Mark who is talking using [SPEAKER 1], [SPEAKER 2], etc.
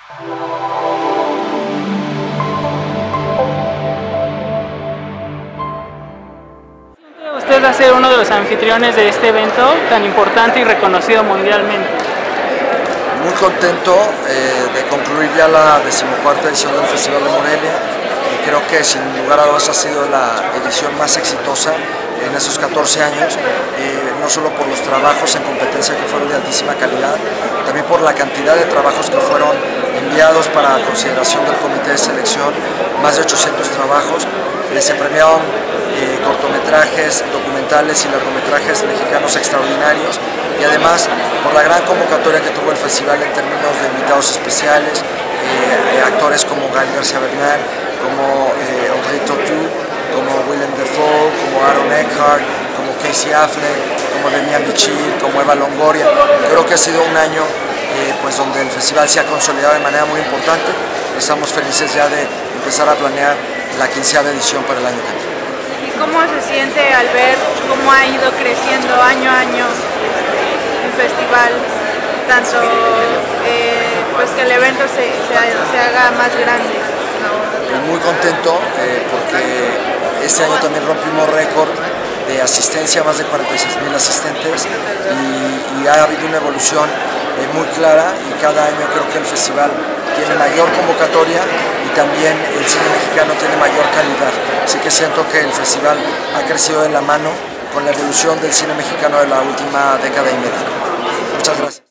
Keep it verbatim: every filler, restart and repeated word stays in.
[SPEAKER 1] Usted va a ser uno de los anfitriones de este evento tan importante y reconocido mundialmente.
[SPEAKER 2] Muy contento eh, de concluir ya la decimocuarta edición del Festival de Morelia y creo que sin lugar a dudas ha sido la edición más exitosa en esos catorce años, eh, no solo por los trabajos en competencia que fueron de altísima calidad, también por la cantidad de trabajos que fueron enviados para consideración del comité de selección, más de ochocientos trabajos, eh, se premiaron eh, cortometrajes, documentales y largometrajes mexicanos extraordinarios y además por la gran convocatoria que tuvo el festival en términos de invitados especiales, eh, actores como Gael García Bernal, como eh, Audrey Tautou, como Willem Dafoe, como Aaron Eckhart, como Casey Affleck, como Demian Bichir, como Eva Longoria. Creo que ha sido un año eh, pues donde el festival se ha consolidado de manera muy importante. Estamos felices ya de empezar a planear la quinceava edición para el año que viene.
[SPEAKER 3] ¿Y cómo se siente al ver cómo ha ido creciendo año a año el festival? Tanto eh, pues que el evento se, se, se haga más grande.
[SPEAKER 2] Muy contento eh, porque este año también rompimos récord de asistencia, más de cuarenta y seis mil asistentes y, y ha habido una evolución eh, muy clara y cada año creo que el festival tiene mayor convocatoria y también el cine mexicano tiene mayor calidad, así que siento que el festival ha crecido de la mano con la evolución del cine mexicano de la última década y media. Muchas gracias.